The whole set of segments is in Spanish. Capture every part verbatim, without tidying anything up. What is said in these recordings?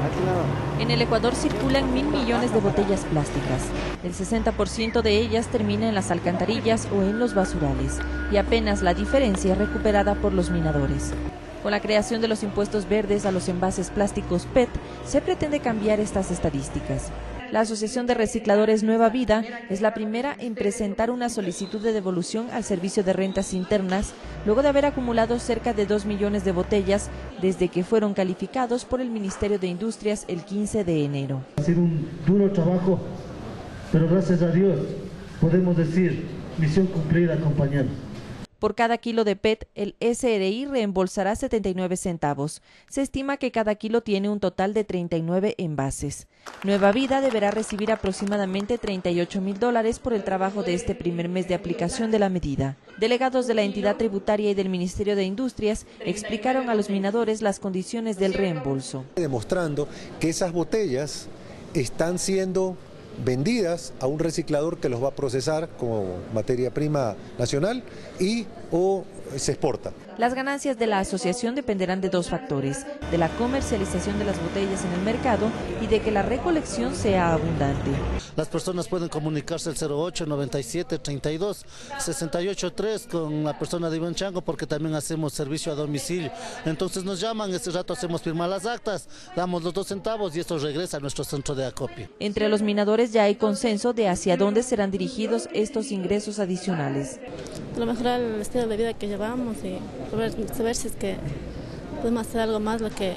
En el Ecuador circulan mil millones de botellas plásticas. El sesenta por ciento de ellas termina en las alcantarillas o en los basurales, y apenas la diferencia es recuperada por los minadores. Con la creación de los impuestos verdes a los envases plásticos P E T, se pretende cambiar estas estadísticas. La Asociación de Recicladores Nueva Vida es la primera en presentar una solicitud de devolución al Servicio de Rentas Internas, luego de haber acumulado cerca de dos millones de botellas desde que fueron calificados por el Ministerio de Industrias el quince de enero. Ha sido un duro trabajo, pero gracias a Dios podemos decir, misión cumplida, compañeros. Por cada kilo de P E T, el S R I reembolsará setenta y nueve centavos. Se estima que cada kilo tiene un total de treinta y nueve envases. Nueva Vida deberá recibir aproximadamente treinta y ocho mil dólares por el trabajo de este primer mes de aplicación de la medida. Delegados de la entidad tributaria y del Ministerio de Industrias explicaron a los minadores las condiciones del reembolso. Demostrando que esas botellas están siendo vendidas a un reciclador que los va a procesar como materia prima nacional y o se exporta. Las ganancias de la asociación dependerán de dos factores: de la comercialización de las botellas en el mercado y de que la recolección sea abundante. Las personas pueden comunicarse al cero ocho, noventa y siete, treinta y dos, sesenta y ocho, tres con la persona de Iván Chango, porque también hacemos servicio a domicilio. Entonces nos llaman, ese rato hacemos firmar las actas, damos los dos centavos y esto regresa a nuestro centro de acopio. Entre los minadores ya hay consenso de hacia dónde serán dirigidos estos ingresos adicionales. Lo mejorar el estilo de vida que llevamos y saber, saber si es que podemos hacer algo más lo que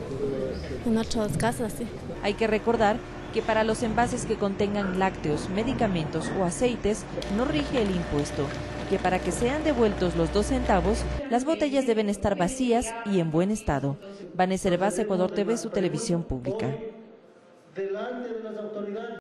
en otras casas. ¿Sí? Hay que recordar que para los envases que contengan lácteos, medicamentos o aceites no rige el impuesto, y que para que sean devueltos los dos centavos, las botellas deben estar vacías y en buen estado. Vanessa Hervás, Ecuador T V, su televisión pública.